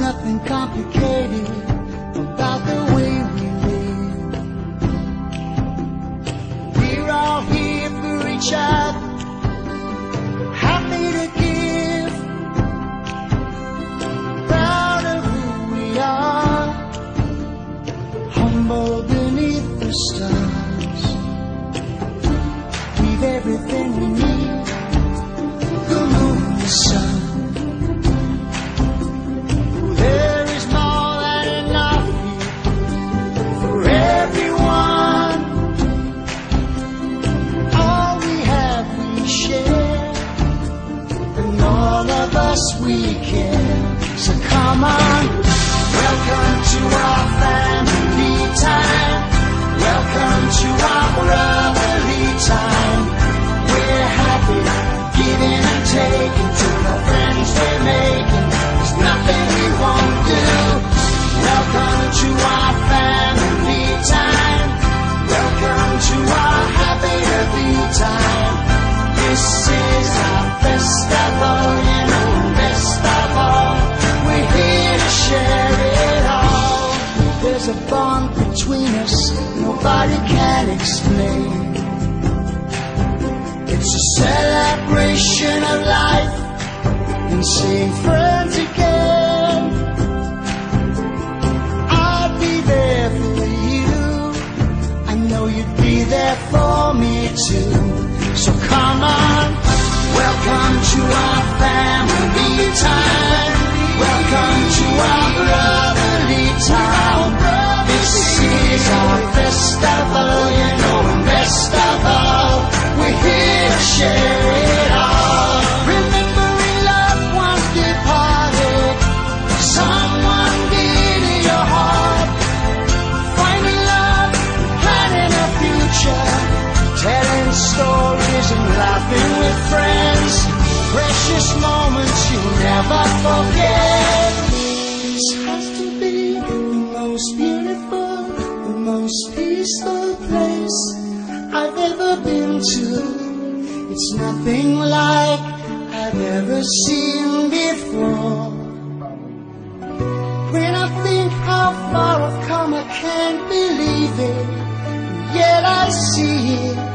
nothing complicated about the way we live. We're all here for each other, happy to give, proud of who we are, humble beneath the stars. We've everything we need, the moon, the sun. There is more than enough here for everyone. All we have we share, and all of us we care. So come on, welcome to our family time. Welcome to our brotherly time. We're happy, giving and taking to the friends we're making. There's nothing we won't do. Welcome to our family time. Welcome to our happy early time. This is our festival, you know, best of all. We're here to share it all. There's a bond between us nobody can explain. It's a celebration of life and seeing friends again. I'll be there for you, I know you'd be there for me too. So come on, welcome to our family time. Welcome to our brotherly time. This is our festival, you know, and best of all, we're here to share it all. Remembering loved ones departed, someone dear to your heart. Finding love, planning a future, telling stories and laughing with friends. Precious moments you'll never forget. This has to be the most beautiful, the most peaceful place I've ever been to. It's nothing like I've ever seen before. When I think how far I've come, I can't believe it, yet I see it.